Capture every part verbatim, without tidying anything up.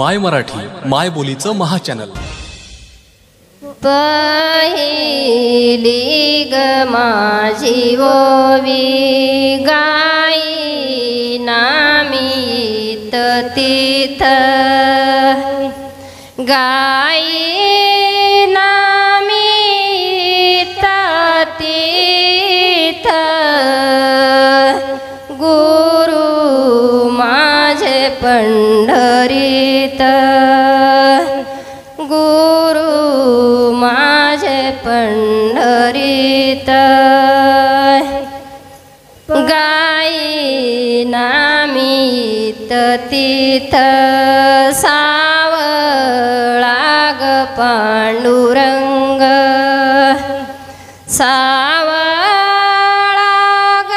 माय मराठी माय बोलीचं महाचॅनल। पहिली ग माझी ओवी गाई नामीत तीथ गाई नामीत तीथ गुरु माझे पंढरीत गुरु माझे पंढरीत गाई नामीत तीथ सावळा ग पांडुरंग सावळा ग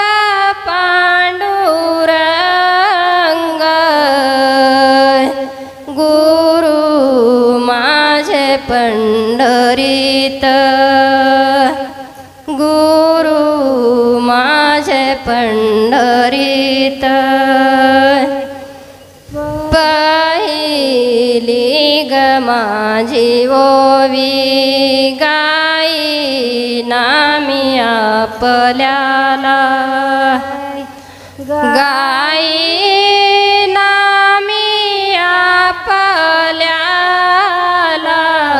पांडुरंग गुरु माझे पंढरीत गुरु माझे पंढरीत पहिली ग माझी ओवी गाई नामी आपल्याला गाई नामी आपल्याला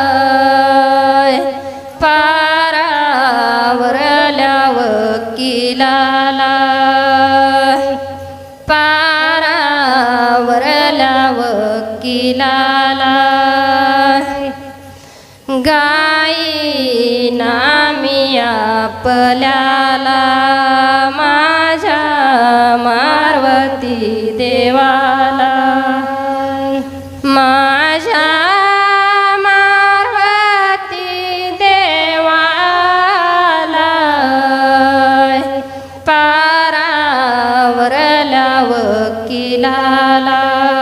पारावरल्या वकिलाला पारावरल्या वकिलाला गाई नामी आपल्याला माझ्या मारवती देवाला माझ्या मारवती देवाला पारावरल्या वकिलाला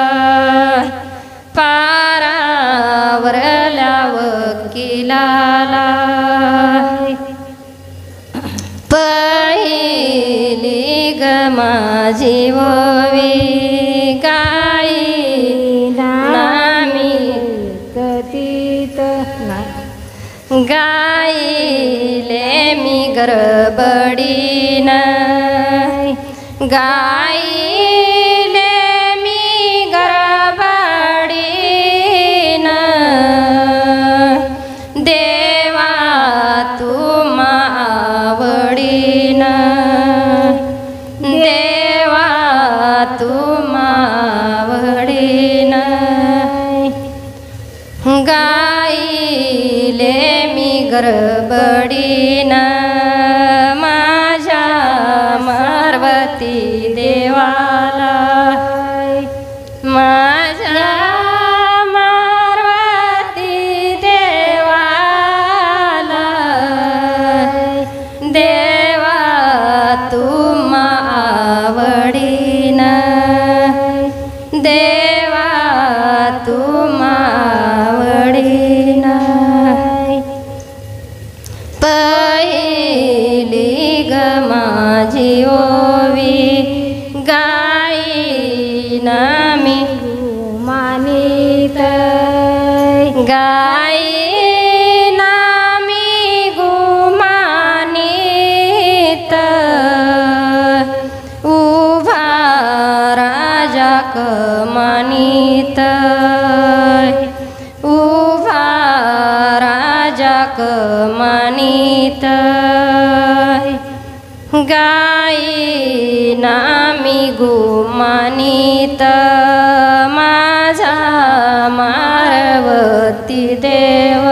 पारावरल्या वकिलाला पहिली ग माझी ओवी गाई नामी तीथ गाईले मी गरबडीन गाईले मी गरबडीन देवा तुम आवडीन देवा तुम आवडीन गाईले मी गरबडीन माझ्या मारवती देवाला माझ्या मारवती देवाला देवा तुम आवडीन देवा तुम आवडीन पहिली ग माझी ओवी गाई नामी मानित गाई नामी गुमानित उभा राजा कमानित उभा राजा कमानित गाई नामी गुमानित माझा मारवती देव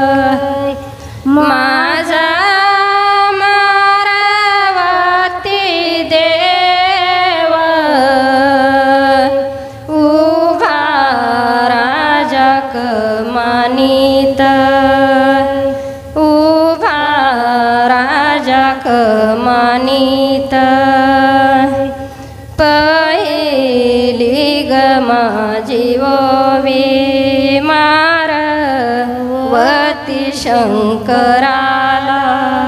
माझा मारवती देव उभा राजा कमानित उभा राजा कमानित पहिली ग माझी ओवी मारवती शंकराला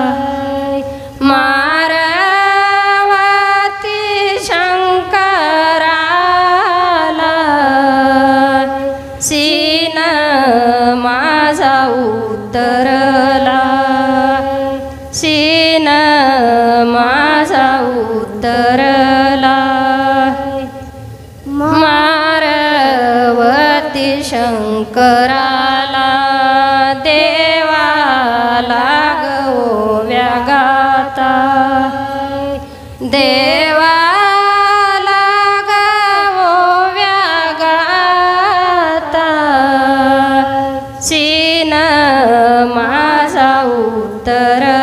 मारवती शंकराला उतरला सीन माझा उतरला मारवती शंकराला देवाला गवोव्या गाता देवाला गवोव्या गाता सीन माझा उतरला